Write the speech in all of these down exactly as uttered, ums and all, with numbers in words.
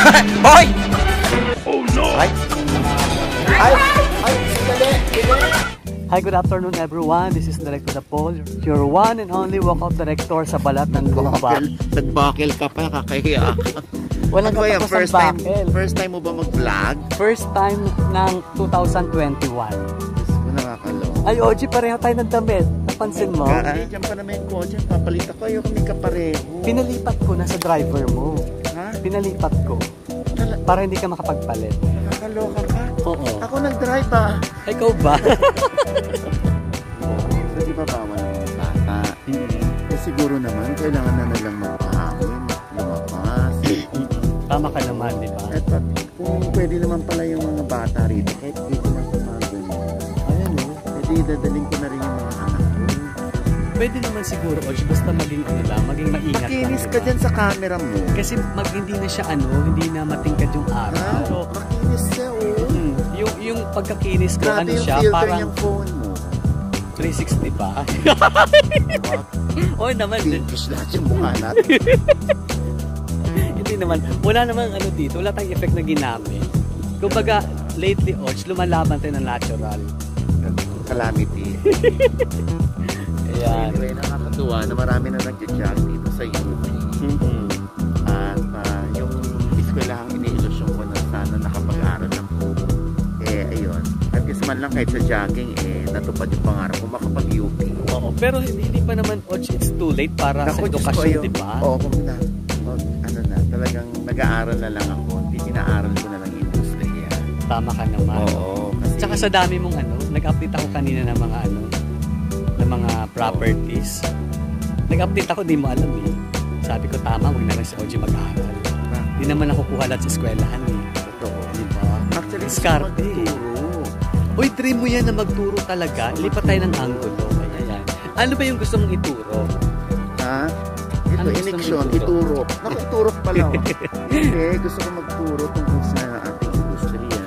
Boy! Oh no! Ay! Ay! Ay! Dali! Hi, good afternoon everyone. This is Director Paul, your one and only walkout director sa balat ng lupa. Nagbakel ka pa, kakahiya. Walang ano katapos first ang time, bakel. first time mo ba mag-vlog? First time ng two thousand twenty-one. Diyos ko, nakakaloka. Ay, Oji, pareho tayo ng damit. Napansin mo? Ay, dyan pa naman yung kotse. Papalit ako. Ayaw kami kapareho. Pinalipat ko na sa driver mo. Ha? Pinalipat ko. Tala para hindi ka makapagpalit. Nakakaloka ka? Oo. Ako nag-drive ah. Ay, ikaw ba? So, di ba bawal ng bata? Mm-hmm. Eh, siguro naman, kailangan na nalang magpahawin, lumapas. Tama ka naman, di ba? At pat, kung pwede naman pala yung mga bata rito, kahit dito lang sa bago mo. Ayan o. Pwede dadaling ko na rin yung mga anak ko. Pwede naman siguro, Oji, basta maging ano lang, maging maingat lang. Makinis ka dyan sa camera mo. Kasi mag, hindi na siya ano, hindi na matingkad yung araw. Ha? So, makinis siya oh. Hmm, yung, yung pagkakinis ko, grabe ano yung siya, filter parang niyang phone mo. three sixty pa. Oo naman. Pintos lahat yung mukha natin. Hindi naman. Wala namang ano dito. Wala tayong effect na ginamit. Kumbaga, lately, Oji, lumalaban tayo ng natural. Calamity. Ayan. Anyway, nakakatuwa na marami na nag-jog dito sa U P. Mm-hmm. At uh, yung eskwelahang iniilusyon ko na sana nakapag-aral ng po. Eh, ayun. At least man lang kahit sa jogging, eh, natupad yung pangarap ko makapag-U P. Oo, pero hindi, hindi pa naman, Oji, it's too late para Naku, sa edukasyon, di ba? Oo, kung na, oh, ano na, talagang nag-aaral na lang ako. Hindi pinaaral ko na lang industriya. Tama ka naman. Oo. Kasi, tsaka sa dami mong ano, nag-update ako kanina ng mga ano, ng mga properties. Nag-update ako, di mo alam eh. Sabi ko, tama, huwag na lang si Oji mag-aaral. Hindi naman ako kuha lahat sa eskwelahan eh. totoo. Diba? Actually, Diskarte. magturo. Uy, dream mo yan na magturo talaga. Lipat tayo ng angulo. Ayan. Ano ba yung gusto mong ituro? Ha? Ito, Ano gusto eleksyon, mong ituro? ituro. Naku, ituro pala. Hindi, gusto ko magturo tungkol sa ating industriya.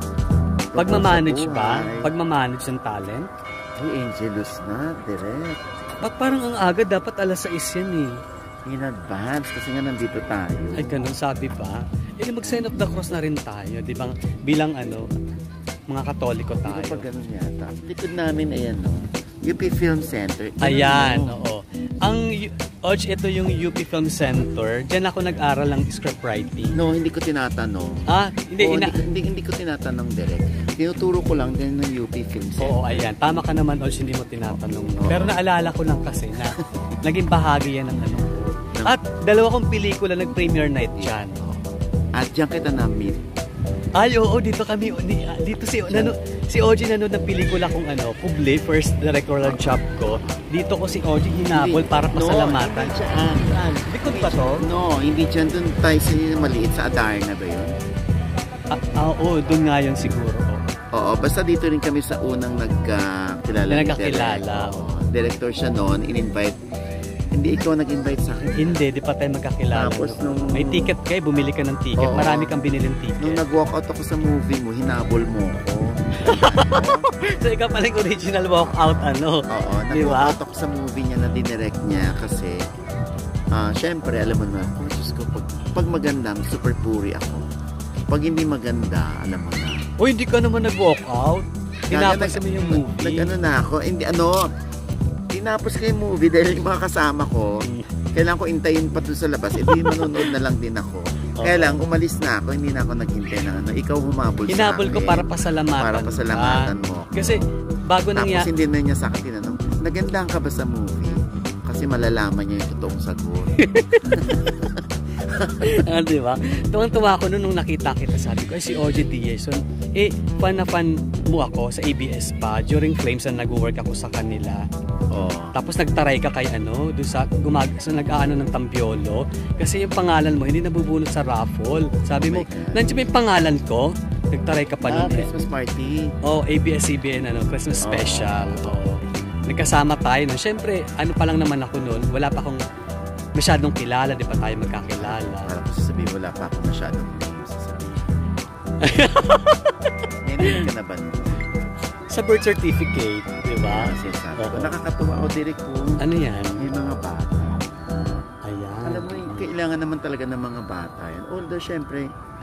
Pagmamanage Tungkol sa ba? buhay. Pagmamanage ng talent? Ay, Angelus na, direct. Ba't parang ang aga? Dapat alas sais yan eh. In advance, kasi nga nandito tayo. Ay, ganun sabi pa. Eh, mag-sign of the cross na rin tayo. Di ba? Bilang ano, mga Katoliko Di tayo. ba pag ganun yata? Likod namin, ayan no. U P Film Center. Ganun, Ayan, no? oo. Ang, Oj, ito yung U P Film Center. Diyan ako nag-aral ng script writing. No, hindi ko tinatanong. Ah, hindi, Oo, ina... hindi, hindi, hindi ko tinatanong direct. Tinuturo ko lang din ng U P Film Center. Oo, ayan. Tama ka naman, Oj, hindi mo tinatanong. No? Pero naalala ko lang kasi na naging bahagi yan ng ano ko. At dalawa kong pelikula nag-premiere night dyan. At diyan kita na-meet. Ay, oo, dito kami, dito si, nano, si Oji nanood ng pelikula kong ano, Kuble, first directorial job ko. Dito ko si Oji hinabol para pasalamatan. No, hindi dyan. Likod pa to? No, hindi dyan. Doon tayo sa maliit sa Adarna ba yun? Ah, ah, oo, doon nga yun siguro. Oo, basta dito rin kami sa unang nagkakilala. Na nagkakilala. Director siya noon, in-invite. Hindi ikaw nag-invite sa akin. Hindi, di pa tayo magkakilala. Tapos no? nung... May ticket kayo, bumili ka ng ticket. Oo. Marami kang binilin ticket. Nung nag-walk out ako sa movie mo, hinabol mo ako. So ikaw pala yung original walkout, ano? Oo, Di ba? nag-walk out ako sa movie niya na dinirect niya kasi uh, syempre, alam mo naman, oh, Diyos ko, pag, pag maganda, super puri ako. Pag hindi maganda, alam mo na. O hindi ka naman nag-walkout. Tinapos mo yung movie. Nag-ano na ako, hindi ano, tinapos ko yung movie dahil yung mga kasama ko, kailangan ko intayin pa doon sa labas, edi manonood na lang din ako. Okay. Kaya lang, umalis na ako, hindi na ako naghintay ng ano, ikaw humabol sa akin. Hinabol ko para pasalamatan. Para pasalamatan mo. Kasi, bago nangyari. Tapos hindi na niya sa akin tinanong, nagandang ka ba sa movie? Kasi malalaman niya yung totoong sagot. Ah, di ba? Tuwang-tuwa ako noon nung nakita kita, sabi ko, ay si Oji Diazon, eh, fan na fan mo ako sa A B S pa, during Flames na nag-work ako sa kanila. Oh. Tapos nagtaray ka kay ano, doon sa, gumag sa nag-aano ng Tampiolo, kasi yung pangalan mo, hindi nabubunot sa raffle. Sabi mo, God. nandiyan ba yung pangalan ko? Nagtaray ka pa Ah, noon. Eh. Christmas party. Oh, A B S C B N, ano, Christmas special. Oh. Nagkasama tayo noon. Siyempre, ano pa lang naman ako noon, wala pa akong masyadong kilala, di pa tayo magkakilala. Parang ko sasabihin, wala pa ako masyadong sasabihin. Hindi ka na ba? Sa birth certificate, di ba? Kasi sabi ko, nakakatuwa ako direct ko. Ano yan? May mga bata. Ayan. Alam mo, kailangan naman talaga ng mga bata yan. Although, syempre,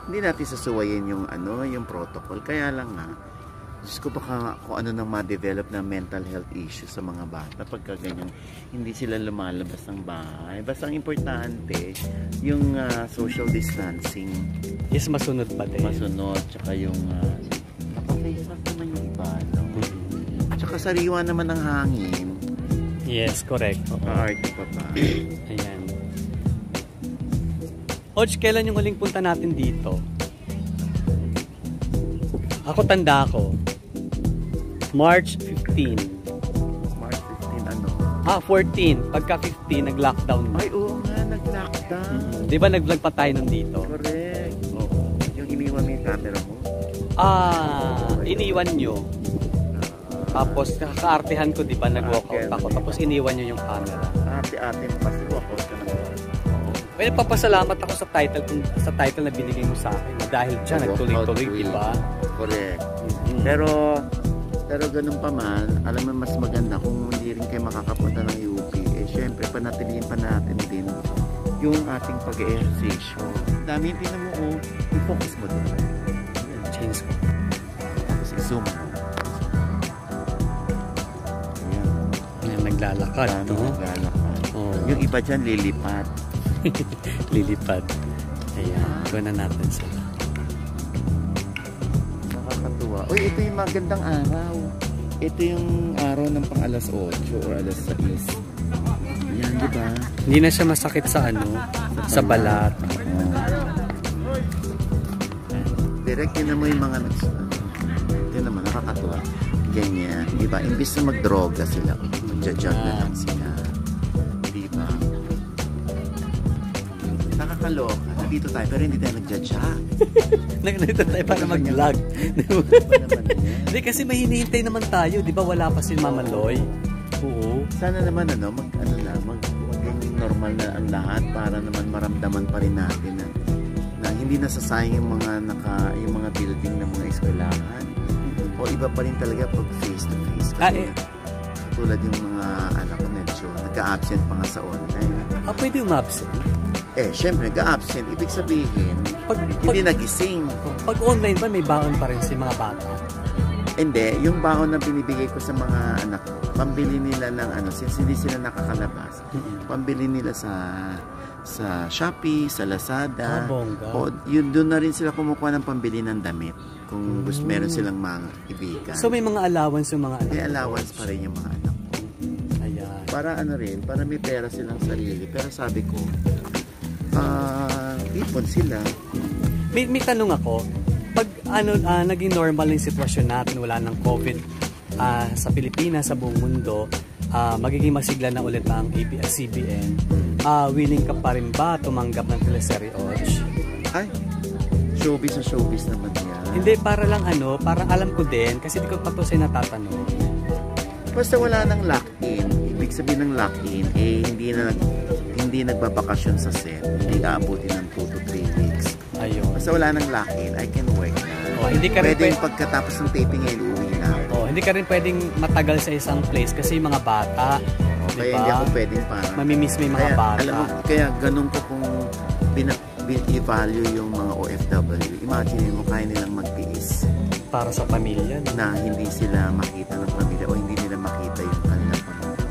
hindi natin sasuwayin yung ano, yung protocol. Kaya lang nga, Diyos ko baka kung ano nang ma-develop na mental health issue sa mga bata pagka ganyan, hindi sila lumalabas ng bahay. Basta ang importante, yung uh, social distancing. Yes, masunod pa din. Masunod, tsaka yung uh, naka-face mask naman yung iba. No? Tsaka sariwa naman ng hangin. Yes, correct. Arte pa pa. Ayan. Oj, kailan yung huling punta natin dito? Ako tanda ko. March fifteenth. March fifteenth ano? Ah, fourteen. Pagka fifteen, nag-lockdown na. Ay, oo nga, nag-lockdown. Mm-hmm. Di ba nag-vlog pa tayo nandito? Correct. Oo. Yung iniwan mo yung camera mo? Ah, iniwan nyo. Tapos, kakaartehan ko, di ba, nag-walkout ako. Tapos, iniwan nyo yung camera. Ate-ate mo kasi walkout ka na. Well, papasalamat ako sa title kung sa title na binigay mo sa akin. Dahil dyan, nagtuloy-tuloy, di ba? Correct. Mm-hmm. Pero, pero ganun pa man, alam mo mas maganda kung hindi rin kayo makakapunta ng U P. Eh, syempre, panatiliin pa natin din yung ating pag-e-ehersisyo. Dami yung tinan mo, oh, i-focus mo doon. Change ko. Tapos i-zoom mo. Ayan, naglalakad, Dami no? naglalakad. Oh. Yung iba dyan, lilipat. Lilipad. Ayan, gawin na natin sila. Nakakatuwa. Uy, ito yung magandang araw. Ito yung araw ng pang alas otso or alas sais. Ayan, di ba? Hindi na siya masakit sa ano, sa balat. Oh. Direct, yun na mo yung mga nags... Ito naman, nakakatuwa. Ganyan, di ba? Imbis na magdroga sila, mag-judge na lang sila. Di ba? Nakakaloka. Nandito tayo, pero hindi tayo nag-judge, ha? Nandito tayo para mag-vlog. Hindi, kasi may hinihintay naman tayo. Di ba wala pa si Mama Loy? Oo. Sana naman, ano, mag, ano na, mag, maging normal na ang lahat para naman maramdaman pa rin natin na, na hindi nasasayang yung mga, naka, yung mga building ng mga eskwelahan. O iba pa rin talaga pag face to face. Ah, eh. Tulad yung mga anak ko medyo nagka-absent pa nga sa online. Ah, pwede umabsent? Eh, syempre, nagka-absent. Ibig sabihin, pag, hindi pag, nagising. Pag online ba, may baon pa rin si mga bata? Hindi, yung baon na binibigay ko sa mga anak ko, pambili nila ng ano, since hindi sila nakakalabas, Mm-hmm. pambili nila sa sa Shopee, sa Lazada. Ah, bongga. O yun, doon na rin sila kumukuha ng pambili ng damit. Kung gusto, meron silang mga ibigan. So may mga allowance yung mga anak? May allowance pa rin yung mga anak ko. Ayan. Para ano rin, para may pera silang sarili. Pero sabi ko, ah, uh, ipon sila. May, may tanong ako, pag ano, uh, naging normal yung sitwasyon natin, wala ng COVID uh, sa Pilipinas, sa buong mundo, uh, magiging masigla na ulit ang A B S C B N, uh, willing ka pa rin ba tumanggap ng teleserye Oj? Ay, showbiz na showbiz naman yan. Hindi, para lang ano, parang alam ko din, kasi di ko pa to sa'yo natatanong. Basta wala nang lock-in, ibig sabihin ng lock-in, eh hindi na hindi nagbabakasyon sa set, hindi aabutin ng two to three weeks. Ayun. Basta wala nang lock-in, I can work na. Oh, hindi ka rin pwedeng pwede, pagkatapos ng taping ay uwi na. Oh, hindi ka rin pwedeng matagal sa isang place kasi yung mga bata, Oh, diba? kaya hindi ako pwedeng parang mamimiss mo yung mga kaya, bata. Alam mo, kaya ganun ko kung i-value yung mga O F W. Imagine mo, kaya nilang magtiis para sa pamilya, no? na hindi sila makita ng pamilya o hindi nila makita yung kanilang pamilya.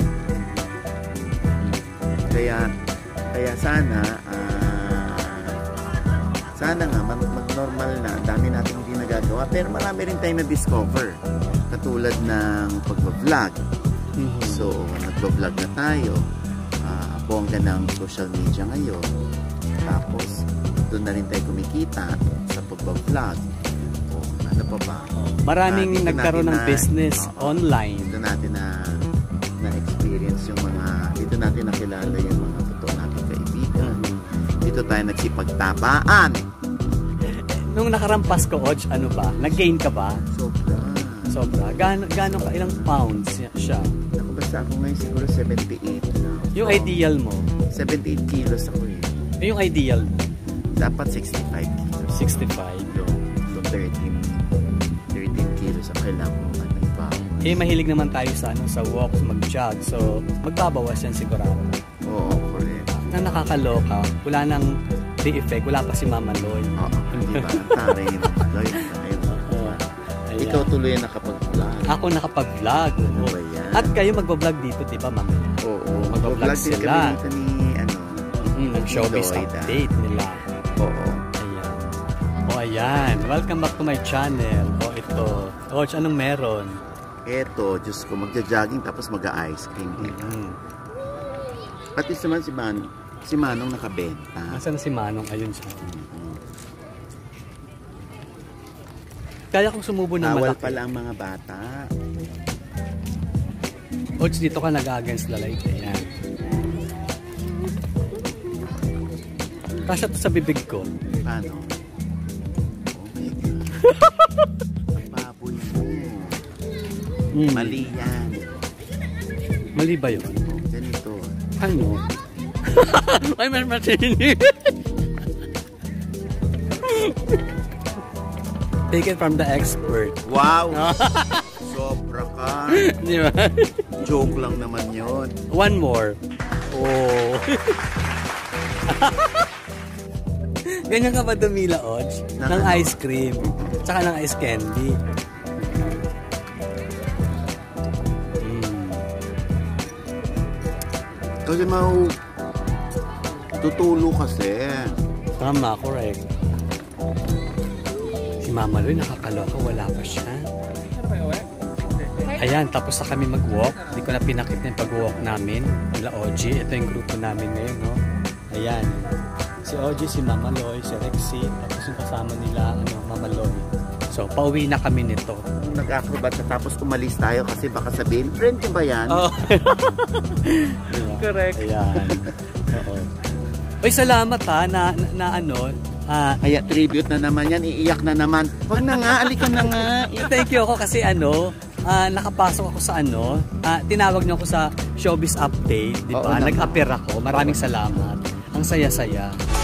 Kaya, kaya sana, uh, sana nga, mag-normal na, ang dami natin hindi nagagawa, pero marami rin tayo na-discover. Katulad ng pag-vlog. Mm-hmm. So, nag-vlog na tayo. Uh, bongga ng social media ngayon. Tapos, doon na rin tayo kumikita sa pag-vlog. O, ano pa ba? Maraming uh, nagkaroon ng na, business uh, online. Dito natin na na-experience yung mga, dito natin nakilala yung mga totoo nating kaibigan. Mm-hmm. Dito tayo nagsipagtabaan. Nung nakarampas ko, Oj, ano ba? Nag-gain ka ba? Sobra. Sobra. Gano, gano ka? Ilang pounds siya? Ako basta ako ngayon siguro seventy-eight na. Yung so, ideal mo? seventy-eight kilos ako eh. Yung ideal mo? Dapat sixty-five kilos. sixty-five. So thirteen kilos ang kailangan ko ano, ibabawas. Eh, mahilig naman tayo sa, ano, sa walks, mag-jog. So, magbabawas yan sigurado. Oo, correct. Na nakakaloka. Wala nang birthday effect, wala pa si Mama Loy. Oo, di ba? Taray na Loy. Ikaw tuloy na nakapag-vlog. Ako nakapag-vlog. Ano ba yan? At kayo magbablog dito, di ba, Mama? Oo, magbablog din sila. Kami dito ni, ano, mm, ng showbiz update nila. Oo. Ayan. O, ayan. Welcome back to my channel. O, ito. Coach, anong meron? Eto, Diyos ko, magja-jogging tapos mag-ice cream dito. Mm. At least naman si Manong, si Manong nakabenta. Nasaan si Manong? Ayun siya. Kaya kung sumubo ng Bawal malaki. pala ang mga bata. Coach, dito ka nag-against the light. Ayan. Kasya to sa bibig ko. Paano? Oh my God. Ang baboy mo. Mm. Mali yan. Mali ba yun? Ganito. Ano? Ay, mas matini. Take it from the expert. Wow! Sobra ka. Di ba? Joke lang naman yun. One more. Oh. Ganyan ka ba dumila, Odge? Ng Ng ano? ice cream. Tsaka ng ice candy. Mm. Kasi mau tutulo kasi. Tama, correct. Si Mama Loy, nakakaloka. Wala pa siya. Ayan, tapos na kami mag-walk. Hindi ko na pinakit na yung pag-walk namin. Nila O G. Ito yung grupo namin ngayon, no? Ayan. Si O G, si Mama Loy, si Rexy. Tapos yung kasama nila, ano, Mama Loy. So, pauwi na kami nito. Nag-acrobat na tapos umalis tayo kasi baka sabihin, friend ko ba yan? Oh. Correct. Ayan. Oo. Uy, salamat ha, na, na, na ano, ah, Kaya tribute na naman yan, iiyak na naman. Wag na nga, alika na nga. thank you ako kasi ano, ah, nakapasok ako sa ano, ah, tinawag niyo ako sa Showbiz Update, di Oo ba? naman. Nag-appear ako. Maraming salamat. Ang saya-saya.